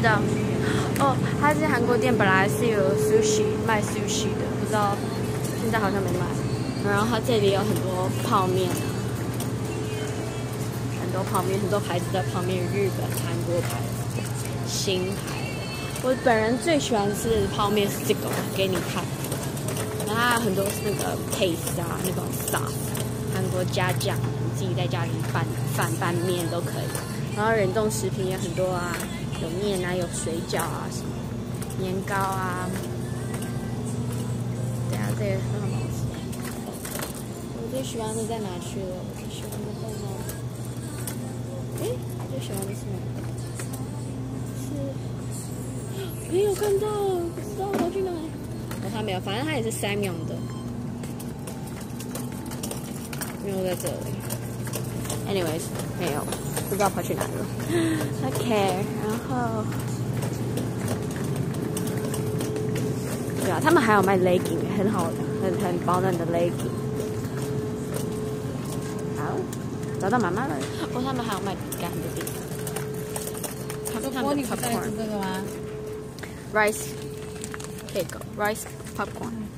道。哦，它这韩国店本来是有 sushi 卖 sushi 的，不知道现在好像没卖。然后它这里有很多泡面啊，很多泡面，很多牌子的泡面，日本、韩国牌的、新牌的。我本人最喜欢吃的泡面是这个，给你看。然后它有很多那个 paste 啊，那种 sauce， 韩国加酱，你自己在家里拌面都可以。然后冷冻食品也很多啊。有面啊，有水饺啊，什么年糕啊，对啊，这个很好吃。我最喜欢的在哪去了？我最喜欢的在哪？诶，我最喜欢的是哪个？是没有看到，不知道我去哪里。哦，它没有，反正它也是Samyang的，没有在这里。Anyways， 没有。不知道跑去哪了。OK， 然后，对啊，他们还有卖 legging， 很好的，很保暖的 legging。好，找到妈妈了。哦，他们还有卖饼干的地方。他们的 popcorn 这个吗 ？Rice cake，rice popcorn。